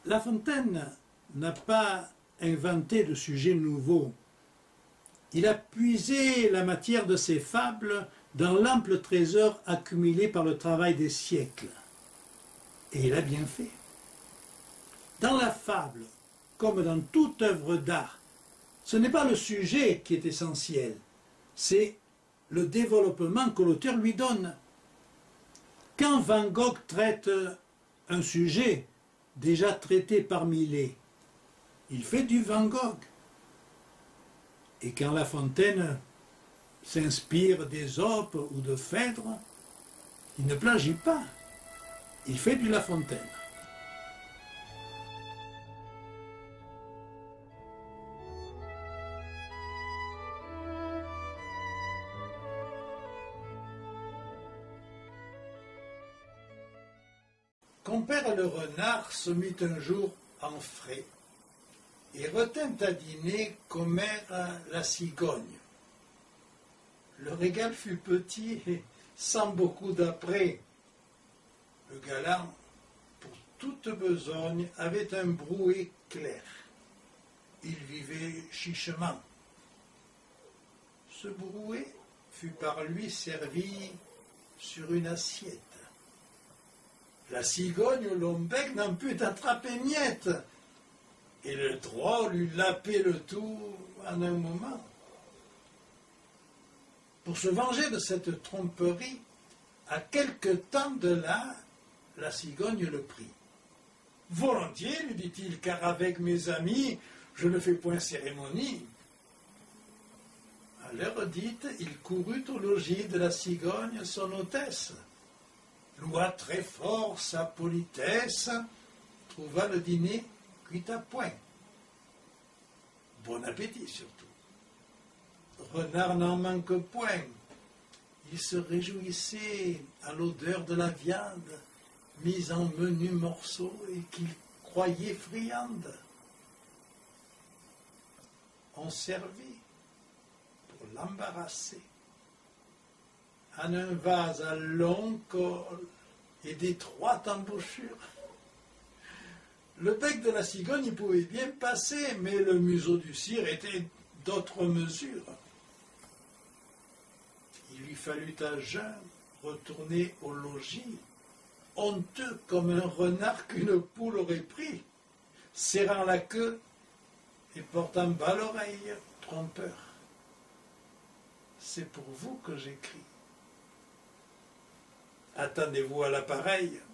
La Fontaine n'a pas inventé de sujet nouveau. Il a puisé la matière de ses fables dans l'ample trésor accumulé par le travail des siècles. Et il a bien fait. Dans la fable, comme dans toute œuvre d'art, ce n'est pas le sujet qui est essentiel, c'est le développement que l'auteur lui donne. Quand Van Gogh traite un sujet déjà traité par Millet, il fait du Van Gogh. Et quand La Fontaine s'inspire d'Ésope ou de Phèdre, il ne plagie pas, il fait du La Fontaine. Compère le renard se mit un jour en frais et retint à dîner commère la cigogne. Le régal fut petit et sans beaucoup d'apprêt. Le galant, pour toute besogne, avait un brouet clair. Il vivait chichement. Ce brouet fut par lui servi sur une assiette. La cigogne au long bec n'en put attraper miette, et le drôle eut lapé le tout en un moment. Pour se venger de cette tromperie, à quelque temps de là, la cigogne le prit. « Volontiers, lui dit-il, car avec mes amis, je ne fais point cérémonie. » À l'heure dite, il courut au logis de la cigogne, son hôtesse. Loua très fort sa politesse, trouva le dîner cuit à point. Bon appétit surtout. Renard n'en manque point. Il se réjouissait à l'odeur de la viande, mise en menus morceaux et qu'il croyait friande. On servit, pour l'embarrasser, en un vase à long col et d'étroite embouchure. Le bec de la cigogne pouvait bien passer, mais le museau du cire était d'autre mesure. Il lui fallut à jeun retourner au logis, honteux comme un renard qu'une poule aurait pris, serrant la queue et portant bas l'oreille, trompeur. C'est pour vous que j'écris. Attendez-vous à l'appareil.